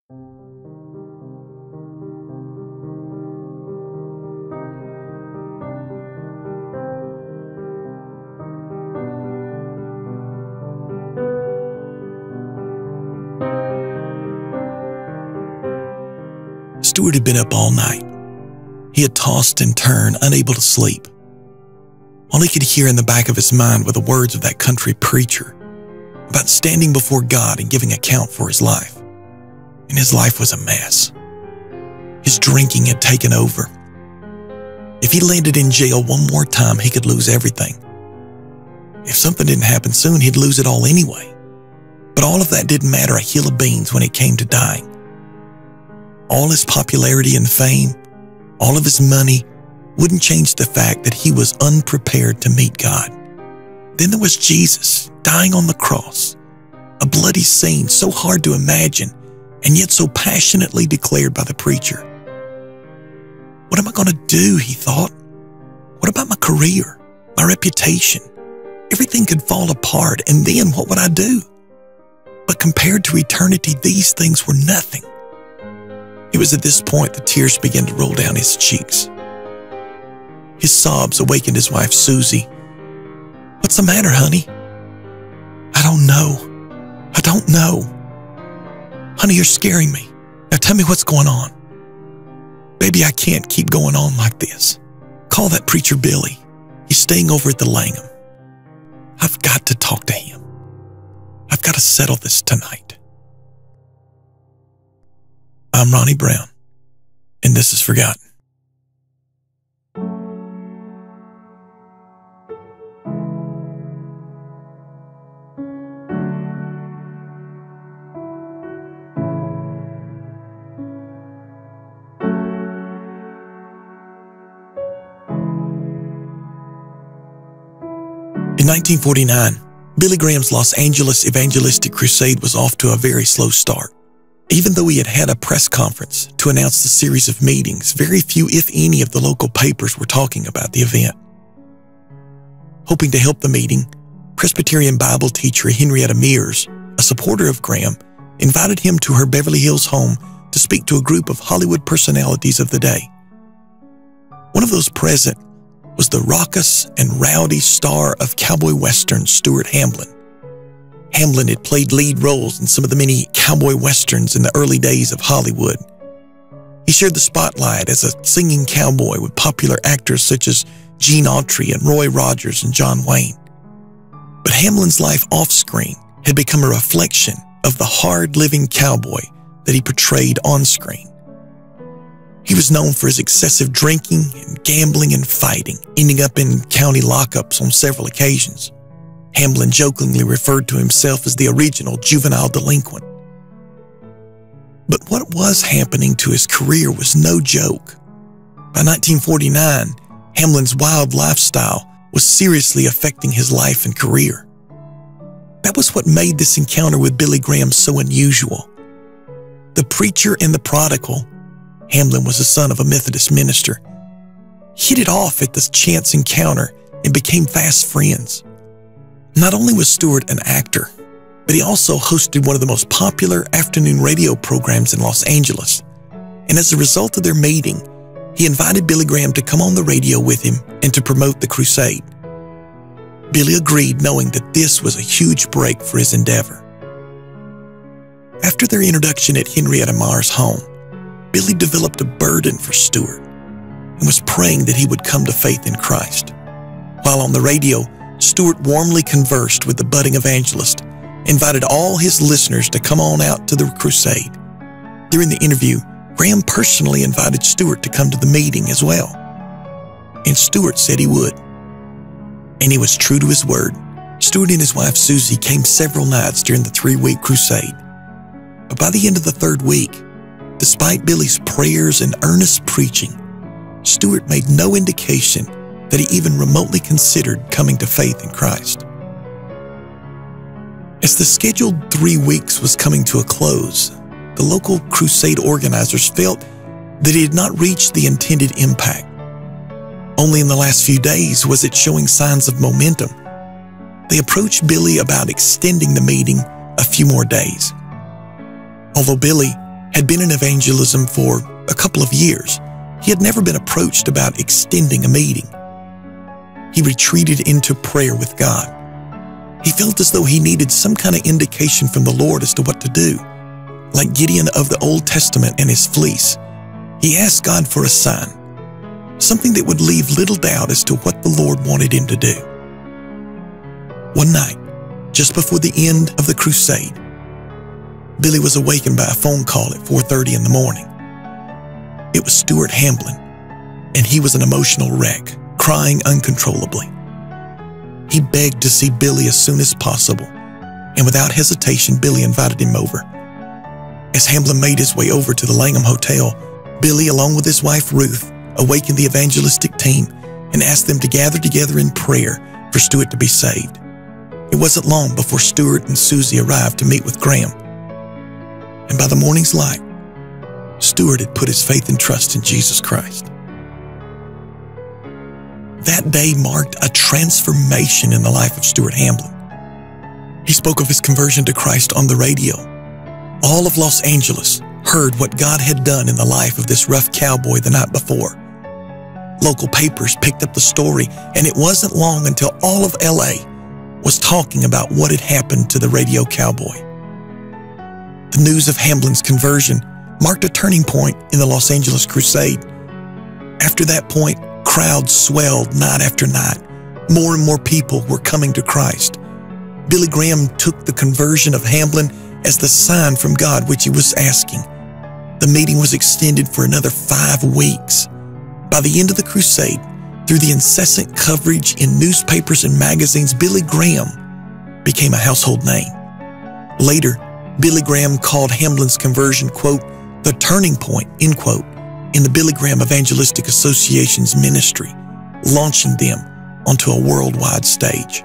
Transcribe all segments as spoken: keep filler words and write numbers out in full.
Stuart had been up all night. He had tossed and turned, unable to sleep. All he could hear in the back of his mind were the words of that country preacher about standing before God and giving account for his life. And his life was a mess. His drinking had taken over. If he landed in jail one more time, he could lose everything. If something didn't happen soon, he'd lose it all anyway. But all of that didn't matter a hill of beans when it came to dying. All his popularity and fame, all of his money, wouldn't change the fact that he was unprepared to meet God. Then there was Jesus dying on the cross, a bloody scene so hard to imagine and yet so passionately declared by the preacher. What am I going to do, he thought. What about my career, my reputation? Everything could fall apart, and then what would I do? But compared to eternity, these things were nothing. It was at this point the tears began to roll down his cheeks. His sobs awakened his wife, Susie. "What's the matter, honey?" "I don't know. I don't know. Honey, you're scaring me. Now tell me what's going on." "Baby, I can't keep going on like this. Call that preacher Billy. He's staying over at the Langham. I've got to talk to him. I've got to settle this tonight." I'm Ronnie Brown, and this is Forgotten. In nineteen forty-nine, Billy Graham's Los Angeles evangelistic crusade was off to a very slow start. Even though he had had a press conference to announce the series of meetings, very few, if any, of the local papers were talking about the event. Hoping to help the meeting, Presbyterian Bible teacher Henrietta Mears, a supporter of Graham, invited him to her Beverly Hills home to speak to a group of Hollywood personalities of the day. One of those present was the raucous and rowdy star of cowboy westerns, Stuart Hamblin. Hamblin had played lead roles in some of the many cowboy westerns in the early days of Hollywood. He shared the spotlight as a singing cowboy with popular actors such as Gene Autry and Roy Rogers and John Wayne. But Hamblin's life off-screen had become a reflection of the hard-living cowboy that he portrayed on-screen. He was known for his excessive drinking and gambling and fighting, ending up in county lockups on several occasions. Hamblin jokingly referred to himself as the original juvenile delinquent. But what was happening to his career was no joke. By nineteen forty-nine, Hamblin's wild lifestyle was seriously affecting his life and career. That was what made this encounter with Billy Graham so unusual. The preacher and the prodigal, Hamblin was the son of a Methodist minister, hit it off at this chance encounter and became fast friends. Not only was Stuart an actor, but he also hosted one of the most popular afternoon radio programs in Los Angeles. And as a result of their meeting, he invited Billy Graham to come on the radio with him and to promote the crusade. Billy agreed, knowing that this was a huge break for his endeavor. After their introduction at Henrietta Mears' home, Billy developed a burden for Stuart and was praying that he would come to faith in Christ. While on the radio, Stuart warmly conversed with the budding evangelist, invited all his listeners to come on out to the crusade. During the interview, Graham personally invited Stuart to come to the meeting as well. And Stuart said he would. And he was true to his word. Stuart and his wife Susie came several nights during the three-week crusade. But by the end of the third week, despite Billy's prayers and earnest preaching, Stuart made no indication that he even remotely considered coming to faith in Christ. As the scheduled three weeks was coming to a close, the local crusade organizers felt that it had not reached the intended impact. Only in the last few days was it showing signs of momentum. They approached Billy about extending the meeting a few more days. Although Billy had been in evangelism for a couple of years. He had never been approached about extending a meeting. He retreated into prayer with God. He felt as though he needed some kind of indication from the Lord as to what to do. Like Gideon of the Old Testament and his fleece, he asked God for a sign, something that would leave little doubt as to what the Lord wanted him to do. One night, just before the end of the crusade, Billy was awakened by a phone call at four thirty in the morning. It was Stuart Hamblin, and he was an emotional wreck, crying uncontrollably. He begged to see Billy as soon as possible, and without hesitation, Billy invited him over. As Hamblin made his way over to the Langham Hotel, Billy, along with his wife Ruth, awakened the evangelistic team and asked them to gather together in prayer for Stuart to be saved. It wasn't long before Stuart and Susie arrived to meet with Graham. And by the morning's light, Stuart had put his faith and trust in Jesus Christ. That day marked a transformation in the life of Stuart Hamblin. He spoke of his conversion to Christ on the radio. All of Los Angeles heard what God had done in the life of this rough cowboy the night before. Local papers picked up the story, and it wasn't long until all of L A was talking about what had happened to the radio cowboy. The news of Hamblin's conversion marked a turning point in the Los Angeles crusade. After that point, crowds swelled night after night. More and more people were coming to Christ. Billy Graham took the conversion of Hamblin as the sign from God which he was asking. The meeting was extended for another five weeks. By the end of the crusade, through the incessant coverage in newspapers and magazines, Billy Graham became a household name. Later, Billy Graham called Hamblin's conversion, quote, the turning point, end quote, in the Billy Graham Evangelistic Association's ministry, launching them onto a worldwide stage.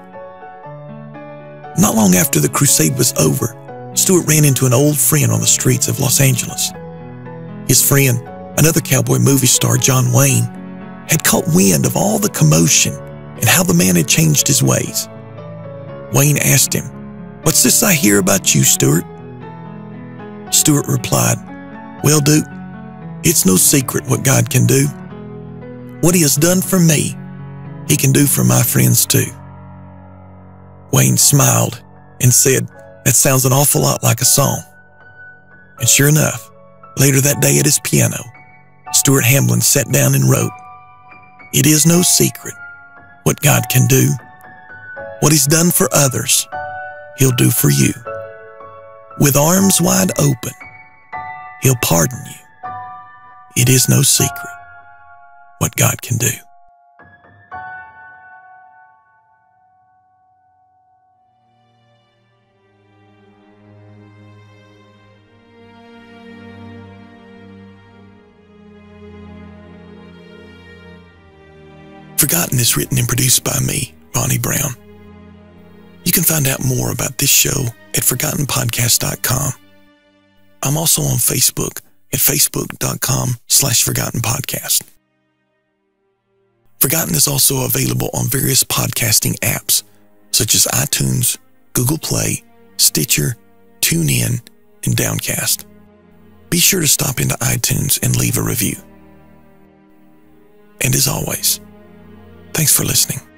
Not long after the crusade was over, Stuart ran into an old friend on the streets of Los Angeles. His friend, another cowboy movie star, John Wayne, had caught wind of all the commotion and how the man had changed his ways. Wayne asked him, "What's this I hear about you, Stuart?" Stuart replied, "Well, Duke, it's no secret what God can do. What he has done for me, he can do for my friends too." Wayne smiled and said, "That sounds an awful lot like a song." And sure enough, later that day at his piano, Stuart Hamblin sat down and wrote, "It is no secret what God can do. What he's done for others, he'll do for you. With arms wide open, he'll pardon you. It is no secret what God can do." Forgotten is written and produced by me, Ronnie Brown. You can find out more about this show at forgotten podcast dot com. I'm also on Facebook at facebook dot com slash forgotten podcast. Forgotten is also available on various podcasting apps such as iTunes, Google Play, Stitcher, TuneIn, and Downcast. Be sure to stop into iTunes and leave a review. And as always, thanks for listening.